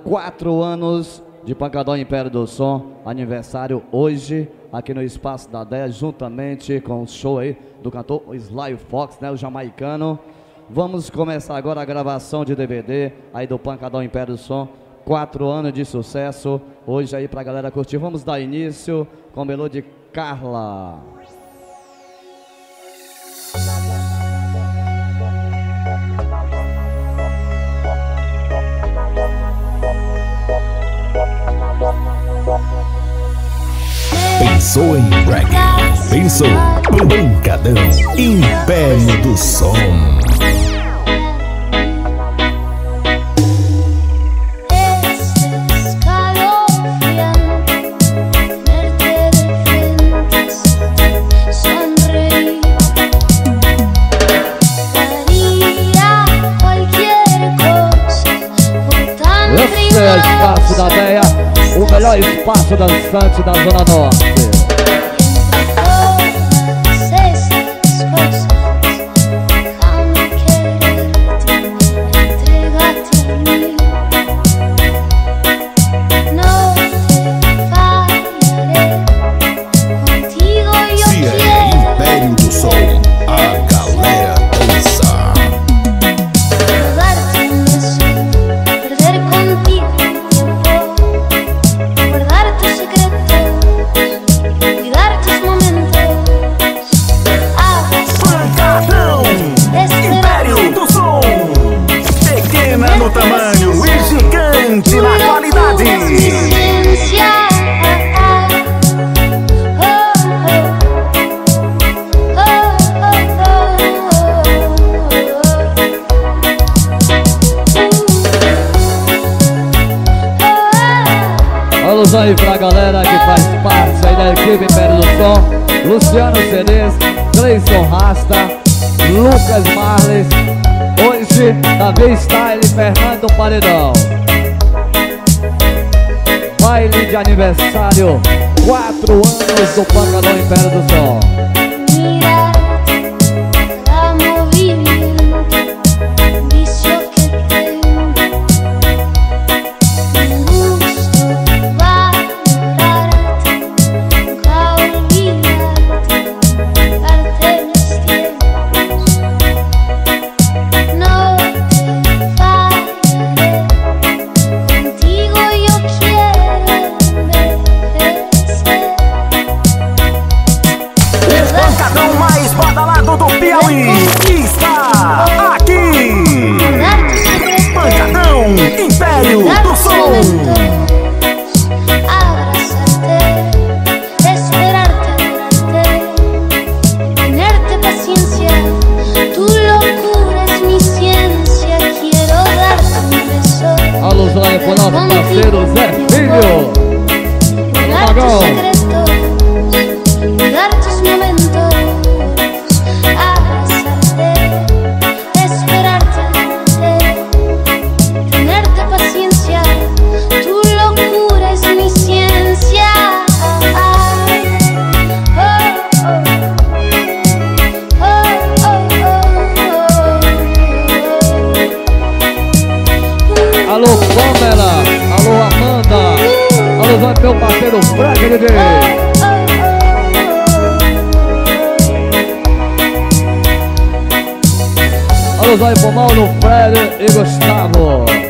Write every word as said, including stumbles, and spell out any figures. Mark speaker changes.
Speaker 1: Quatro anos de Pancadão Império do Som, aniversário hoje aqui no Espaço da Déia, juntamente com o show aí do cantor Sly Fox, né, o jamaicano. Vamos começar agora a gravação de D V D aí do Pancadão Império do Som. Quatro anos de sucesso hoje aí pra galera curtir. Vamos dar início com o melô de Carla.
Speaker 2: Pensou em reggae, pensou Pancadão Império do Som.
Speaker 1: Esse é o Espaço da Déia, o melhor espaço dançante da Zona Norte.
Speaker 2: Se é Império do Som, a galera dança.
Speaker 3: No tamanho e gigante na qualidade.
Speaker 1: Alusão aí pra galera que faz parte aí da equipe Império do Som: Luciano Ceres, Cleison Rasta, Lucas Marles. Hoje, Davi Style, Fernando Paredão. Baile de aniversário, quatro anos do Pancadão Império do Som. Está aqui Pancadão Império do Som. Alusão aí pro nosso parceiro Zé Filho. Pagão. Alô Pamela, alô Amanda, alô Zé, meu parceiro Frank D J. Alô Zé, pro Mauro, Fred e Gustavo.